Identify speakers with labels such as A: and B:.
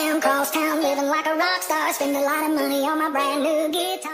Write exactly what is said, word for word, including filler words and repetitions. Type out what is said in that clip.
A: Cross town, living like a rock star. Spend a lot of money on my brand new guitar.